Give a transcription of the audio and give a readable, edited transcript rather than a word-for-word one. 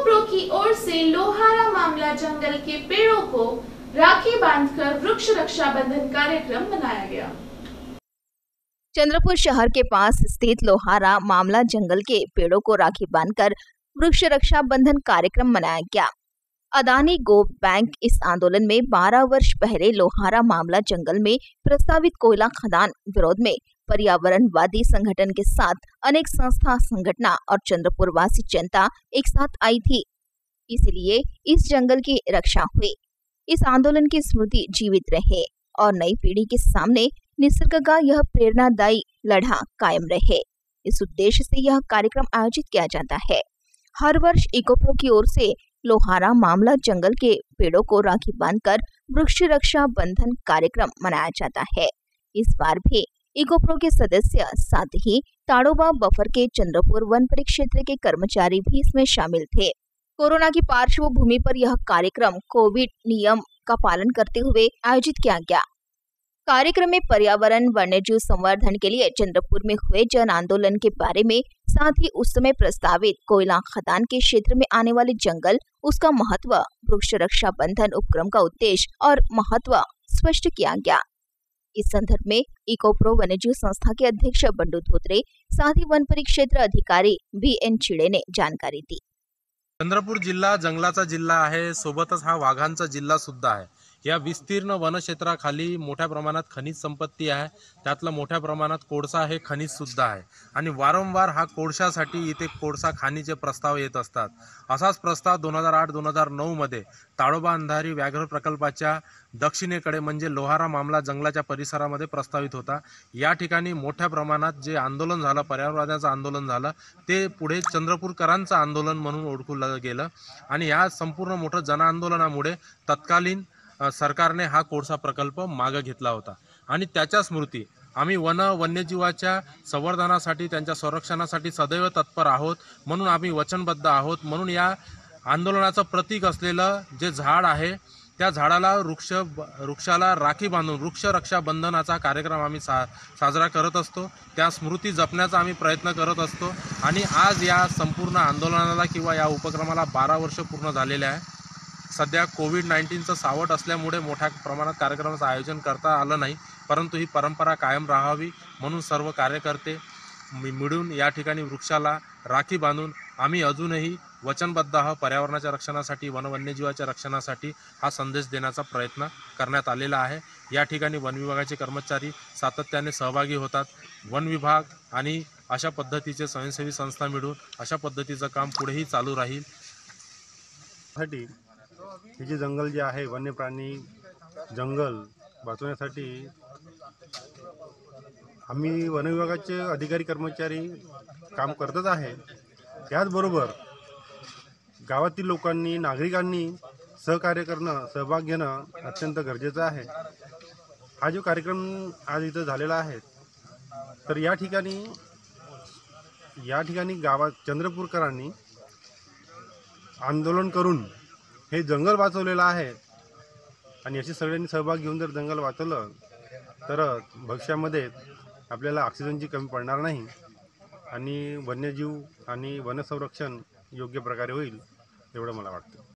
इकोप्रो की ओर से लोहारा मामला जंगल के पेड़ों को राखी बांधकर वृक्ष रक्षा बंधन कार्यक्रम मनाया गया। चंद्रपुर शहर के पास स्थित लोहारा मामला जंगल के पेड़ों को राखी बांधकर वृक्ष रक्षा बंधन कार्यक्रम मनाया गया। अदानी गो बैंक इस आंदोलन में 12 वर्ष पहले लोहारा मामला जंगल में प्रस्तावित कोयला खदान विरोध में पर्यावरणवादी संगठन के साथ अनेक संस्था संगठना और चंद्रपुर वासी जनता एक साथ आई थी। इसलिए इस जंगल की रक्षा हुई, इस आंदोलन की स्मृति जीवित रहे और नई पीढ़ी के सामने निसर्ग का यह प्रेरणादायी लड़ा कायम रहे। इस उद्देश्य से यह कार्यक्रम आयोजित किया जाता है। हर वर्ष इकोप्रो की ओर से लोहारा मामला जंगल के पेड़ों को राखी बांधकर वृक्ष रक्षा बंधन कार्यक्रम मनाया जाता है। इस बार भी इकोप्रो के सदस्य साथ ही ताड़ोबा बफर के चंद्रपुर वन परिक्षेत्र के कर्मचारी भी इसमें शामिल थे। कोरोना की पार्श्वभूमि पर यह कार्यक्रम कोविड नियम का पालन करते हुए आयोजित किया गया। कार्यक्रम में पर्यावरण वन्यजीव संवर्धन के लिए चंद्रपुर में हुए जन आंदोलन के बारे में, साथ ही उस समय प्रस्तावित कोयला खदान के क्षेत्र में आने वाले जंगल, उसका महत्व, वृक्ष रक्षा बंधन उपक्रम का उद्देश्य और महत्व स्पष्ट किया गया। इस संदर्भ में इकोप्रो वन्यजीव संस्था के अध्यक्ष बंडू धोत्रे, साथ ही वन परिक्षेत्र अधिकारी BN चिड़े ने जानकारी दी। चंद्रपूर जिल्हा जंगलाचा जिल्हा आहे, सोबतच हा वाघांचा जिल्हा सुद्धा आहे। या विस्तीर्ण वनक्षेत्राखाली मोठ्या प्रमाणात खनिज संपत्ती आहे, त्यातलं मोठ्या प्रमाणात कोळसा हे खनिज सुद्धा आहे आणि वारंवार हा कोळशासाठी इथे कोळसा खाणीचे प्रस्ताव येत असतात। असाच प्रस्ताव 2008-2009 मध्ये ताडोबा अंधारी व्याघ्र प्रकल्पाच्या दक्षिणेकडे म्हणजे लोहारा मामला जंगलाच्या परिसरामध्ये प्रस्तावित होता। या ठिकाणी मोठ्या प्रमाणात जे आंदोलन झालं, पर्यावरणाचं आंदोलन झालं, ते पुढे चंद्रपूरकरांचं आंदोलन म्हणून ओळखलं गेलं आणि या संपूर्ण मोठं जनआंदोलनामुळे तत्कालीन सरकारने हा कोळसा प्रकल्प मागे घेतला होता आणि त्याच्या स्मृती आम्ही वन्यजीवाच्या संवर्धनासाठी, त्यांच्या संरक्षणासाठी सदैव तत्पर आहोत, म्हणून आम्ही वचनबद्ध आहोत। म्हणून या आंदोलनाचं प्रतीक असलेलं जे झाड आहे, त्या झाडाला वृक्षाला राखी बांधून वृक्ष रक्षा बंधनाचा कार्यक्रम आम्ही साजरा करत असतो। त्या स्मृती जपण्याचा आम्ही प्रयत्न करत असतो आणि आज या संपूर्ण आंदोलनाला किंवा या उपक्रमाला 12 वर्ष पूर्ण झालेले आहे। सध्या कोविड-19चं सावट असल्यामुळे मोठ्या प्रमाणात कार्यक्रमाचं आयोजन करता आलं नाही, परंतु ही परंपरा कायम राहावी म्हणून सर्व कार्यकर्ते मिळून या ठिकाणी वृक्षाला राखी बांधून आम्ही अजूनही वचनबद्ध आहोत। पर्यावरणाच्या रक्षणासाठी, वन्यजीवाच्या रक्षणासाठी हा संदेश देण्याचा प्रयत्न करण्यात आलेला आहे। या ठिकाणी वन विभागाचे कर्मचारी सातत्याने सहभागी होतात। वन विभाग आणि अशा पद्धतीचे स्वयंसेवी संस्था मिळून अशा पद्धतीचं काम पुढेही चालू राहील। हे जे जंगल जे आहे, वन्य प्राणी जंगल वाचवण्यासाठी आम्ही वन विभागाचे अधिकारी कर्मचारी काम करतच आहे। त्याचबरोबर गावातील लोकांनी, नागरिकांनी सहकार्य करणं, सहभाग घेणं अत्यंत गरजेचं आहे। हा जो कार्यक्रम आज इथं झालेला आहे, तर या ठिकाणी गावात चंद्रपूरकरांनी आंदोलन करून हे जंगल वाचवलेलं आहे आणि याची सगळ्यांनी सहभाग घेऊन जर जंगल वाचवलं तर भविष्यामध्ये आपल्याला ऑक्सिजनची कमी पडणार नाही आणि वन्यजीव आणि वनसंरक्षण योग्य प्रकारे होईल, एवढं मला वाटतं।